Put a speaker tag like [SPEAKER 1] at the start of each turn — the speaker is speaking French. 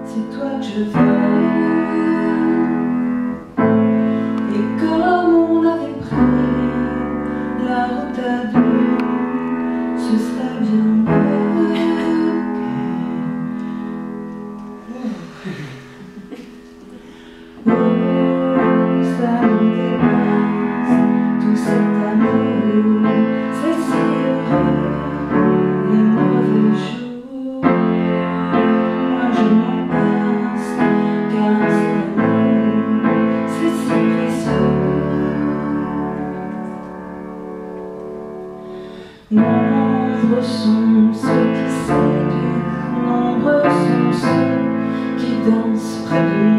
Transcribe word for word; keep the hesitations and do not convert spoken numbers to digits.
[SPEAKER 1] c'est toi que je veux. Et comme on avait pris la route à deux, ce serait bien mieux. Oh, ça me dépasse, tout cet amour, c'est si heureux, les mauvais jours. Moi je m'en passe, car cet amour, c'est si précieux. Nombreux sont ceux qui séduisent, nombreux sont ceux qui dansent près de moi.